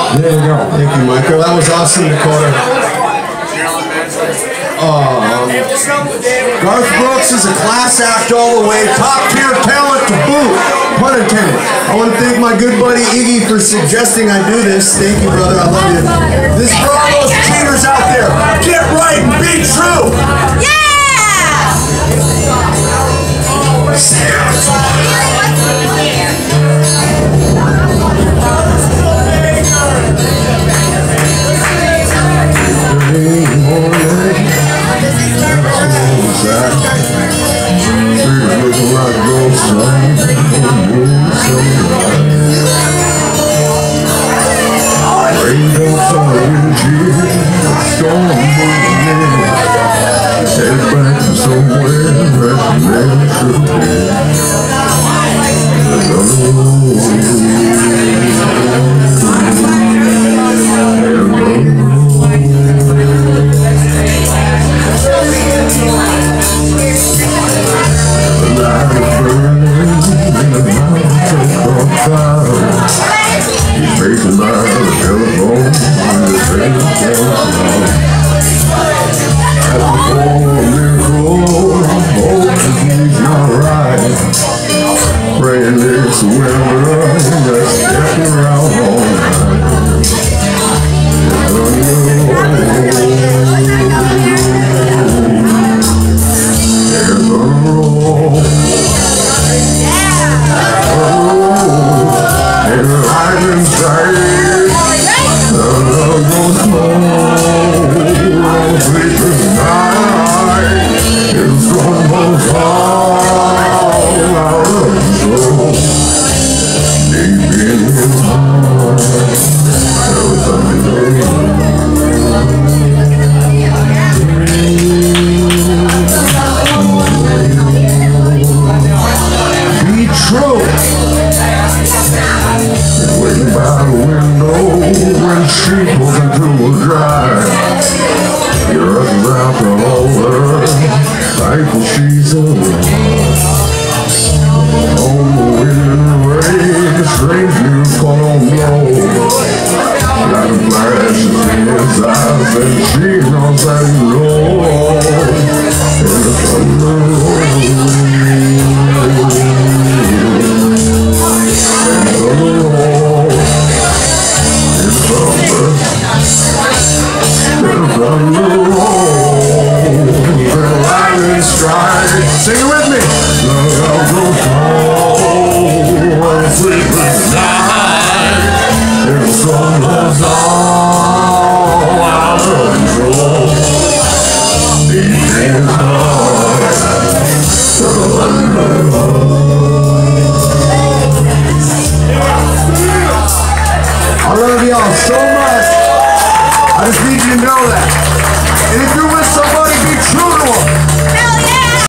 There you go. Thank you, Michael. That was awesome, Dakota. Garth Brooks is a class act all the way, top tier talent to boot, pun intended. I want to thank my good buddy Iggy for suggesting I do this. Thank you, brother. I love you. This is for all those cheaters out there. Get right and be true. Yeah! I just need you to know that. And if you're with somebody, be true to them.